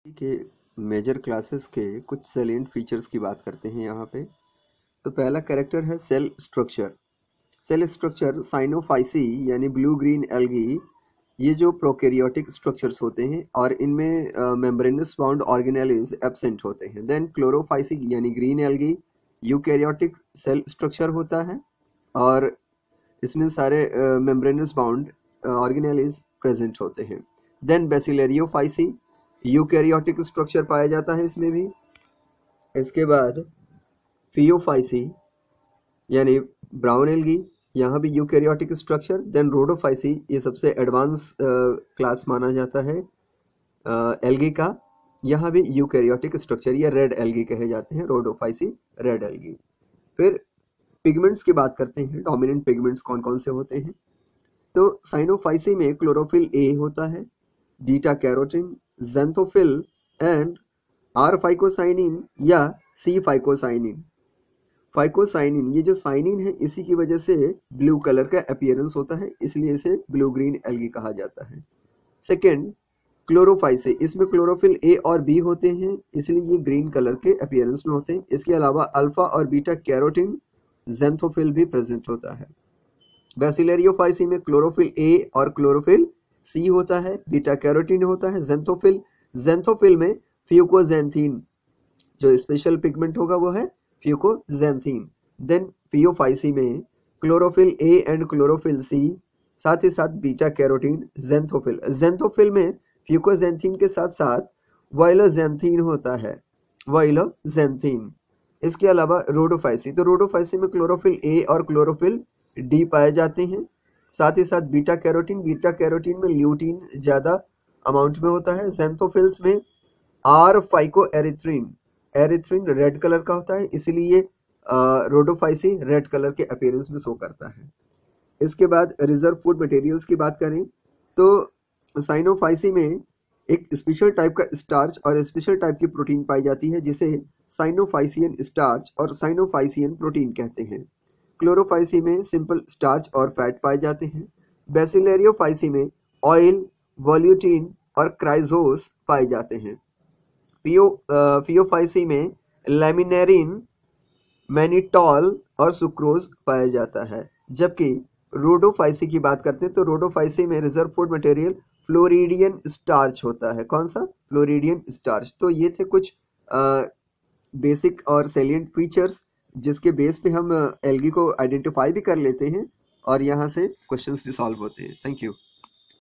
के major classes के कुछ सैलिएंट फीचर्स की बात करते हैं यहाँ पे। तो पहला कैरेक्टर है cell structure. Cell structure cyanophyceae यानी ब्लू ग्रीन एल्गी, ये जो प्रोकैरियोटिक स्ट्रक्चर्स होते हैं और इनमें मेम्ब्रेनस बाउंड ऑर्गेनेल्स एब्सेंट होते हैं। देन क्लोरोफाइसी यानी green algae eukaryotic cell structure होता है और इसमें सारे मेम्ब्रेनस बाउंड ऑर्गेनेल्स प्रेजेंट होते हैं। देन बेसिलरियोफाइसी यूकैरियोटिक स्ट्रक्चर पाया जाता है इसमें भी। इसके बाद फियोफाइसी यानी ब्राउन एल्गी, यहाँ भी यूकैरियोटिक स्ट्रक्चर। देन रोडोफाइसी, ये सबसे एडवांस क्लास माना जाता है एल्गी का, यहाँ भी यूकैरियोटिक स्ट्रक्चर, या रेड एल्गी कहे जाते हैं, रोडोफाइसी रेड एल्गी। फिर पिगमेंट्स की बात करते हैं, डोमिनेंट पिगमेंट्स कौन कौन से होते हैं। तो साइनोफाइसी में क्लोरोफिल ए होता है, beta carotene, xanthophyll and R phycocyanin या सी फाइकोसाइनिन। फाइकोसाइनिन, ये जो साइनिन है इसी की वजह से ब्लू कलर का अपीयरेंस होता है, इसलिए इसे ब्लू ग्रीन एल्गी कहा जाता है। सेकेंड क्लोरोफाइसी, इसमें क्लोरोफिल ए और बी होते हैं, इसलिए ये ग्रीन कलर के अपीयरेंस में होते हैं। इसके अलावा अल्फा और बीटा कैरोटीन, ज़ैंथोफिल भी प्रेजेंट होता है। बेसिलरियोफाइसी में क्लोरोफिल ए और क्लोरोफिल सी होता है, बीटा कैरोटीन होता है, ज़ैंथोफिल में फ्यूकोज़ैंथीन, जो स्पेशल पिगमेंट होगा वो है फ्यूकोज़ैंथीन। देन फियोफाइसी में chlorophyll A and chlorophyll C, साथ ही साथ बीटा कैरोटीन, ज़ैंथोफिल में फ्यूकोज़ैंथीन के साथ साथ वाइलोज़ैंथीन होता है, वाइलोज़ैंथीन। इसके अलावा रोडोफाइसी, तो रोडोफाइसी में क्लोरोफिल ए और क्लोरोफिल डी पाए जाते हैं, साथ ही साथ बीटा कैरोटीन में ल्यूटीन ज्यादा अमाउंट में होता है। ज़ैंथोफिल्स में R phycoerythrin red colour का होता है, इसलिए रोडोफाइसी रेड कलर के अपीयरेंस में शो करता है। इसके बाद रिजर्व फूड मटेरियल्स की बात करें तो साइनोफाइसी में एक स्पेशल टाइप का स्टार्च और स्पेशल टाइप की प्रोटीन पाई जाती है, जिसे साइनोफाइसियन स्टार्च और साइनोफाइसियन प्रोटीन कहते हैं। क्लोरोफाइसी में सिंपल स्टार्च और फैट पाए जाते हैं। बेसिलरियोफाइसी में ऑयल, वोल्यूटिन और क्राइजोस पाए जाते हैं। फियोफाइसी में लैमिनेरिन, मैनिटॉल और सुक्रोज पाया जाता है। जबकि रोडोफाइसी की बात करते हैं तो रोडोफाइसी में reserve food material floridean starch होता है। कौन सा? Floridean starch. तो ये थे कुछ बेसिक और सैलिएंट फीचर्स जिसके बेस पे हम एल्गी को आइडेंटिफाई भी कर लेते हैं और यहाँ से क्वेश्चंस भी सॉल्व होते हैं। Thank you.